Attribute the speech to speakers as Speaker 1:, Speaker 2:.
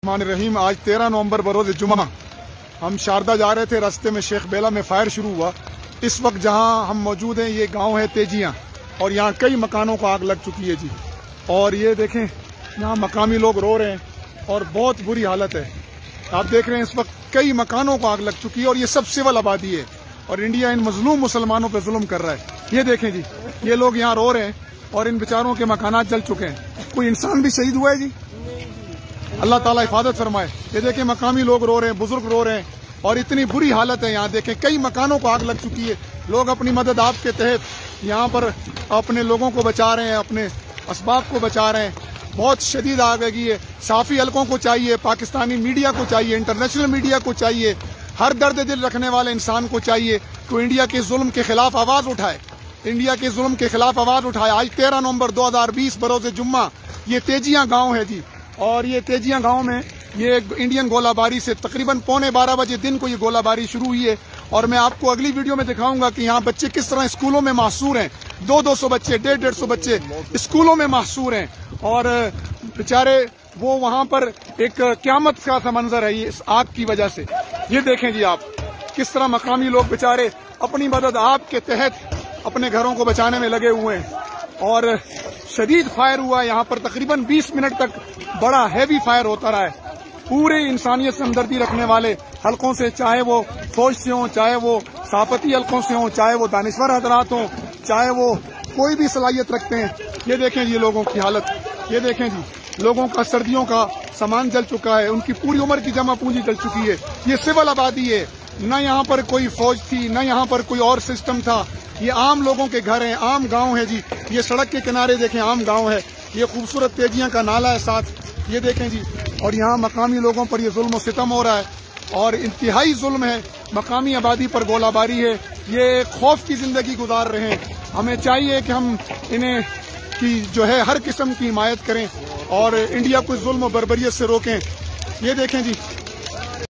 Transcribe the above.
Speaker 1: रहीम आज 13 नवंबर बरोज़ जुमा हम शारदा जा रहे थे। रास्ते में शेख बेला में फायर शुरू हुआ। इस वक्त जहां हम मौजूद हैं ये गांव है तेजियां और यहां कई मकानों को आग लग चुकी है जी। और ये देखें यहां मकामी लोग रो रहे हैं और बहुत बुरी हालत है। आप देख रहे हैं इस वक्त कई मकानों को आग लग चुकी है और ये सब सिविल आबादी है और इंडिया इन मजलूम मुसलमानों पर जुल्म कर रहा है। ये देखें जी, ये लोग यहाँ रो रहे हैं और इन बेचारों के मकानात जल चुके हैं। कोई इंसान भी शहीद हुआ है जी? अल्लाह ताला हिफाजत फरमाए। ये देखें मकामी लोग रो रहे हैं, बुजुर्ग रो रहे हैं और इतनी बुरी हालत है। यहाँ देखें कई मकानों को आग लग चुकी है। लोग अपनी मदद आप के तहत यहाँ पर अपने लोगों को बचा रहे हैं, अपने असबाब को बचा रहे हैं। बहुत शदीद आग लगी है। साफी हलकों को चाहिए, पाकिस्तानी मीडिया को चाहिए, इंटरनेशनल मीडिया को चाहिए, हर दर्द दिल रखने वाले इंसान को चाहिए कि इंडिया के जुल्म के खिलाफ आवाज उठाए, इंडिया के जुल्म के खिलाफ आवाज उठाए। आज 13 नवंबर 2020 बरोज़ जुम्मा ये तेजियां गांव है जी। और ये तेजियां गांव में ये इंडियन गोलाबारी से तकरीबन 11:15 बजे दिन को ये गोलाबारी शुरू हुई है। और मैं आपको अगली वीडियो में दिखाऊंगा कि यहाँ बच्चे किस तरह स्कूलों में महसूर हैं। 200 बच्चे, 150 बच्चे स्कूलों में महसूर हैं और बेचारे वो वहां पर एक क्यामत का सा मंजर है ये इस आग की वजह से। ये देखें जी आप किस तरह मकामी लोग बेचारे अपनी मदद आप के तहत अपने घरों को बचाने में लगे हुए हैं। और शदीद फायर हुआ यहाँ पर, तकरीबन 20 मिनट तक बड़ा हैवी फायर होता रहा है। पूरे इंसानियत से हमदर्दी रखने वाले हलकों से, चाहे वो फौज से हों, चाहे वो साफती हलकों से हों, चाहे वो दानिश्वर हजरात हों, चाहे वो कोई भी सलाहियत रखते हैं। ये देखें जी लोगों की हालत, ये देखें जी लोगों का सर्दियों का सामान जल चुका है, उनकी पूरी उम्र की जमा पूंजी जल चुकी है। ये सिविल आबादी है, न यहाँ पर कोई फौज थी, न यहाँ पर कोई और सिस्टम था। ये आम लोगों के घर हैं, आम गांव है जी। ये सड़क के किनारे देखें आम गांव है। ये खूबसूरत तेजियां का नाला है साथ, ये देखें जी। और यहाँ मकामी लोगों पर ये जुल्म सितम हो रहा है और इंतहाई जुल्म है। मकामी आबादी पर गोलाबारी है। ये खौफ की जिंदगी गुजार रहे हैं। हमें चाहिए कि हम इन्हें की जो है हर किस्म की हिमायत करें और इंडिया को जुल्म और बर्बरियत से रोकें। ये देखें जी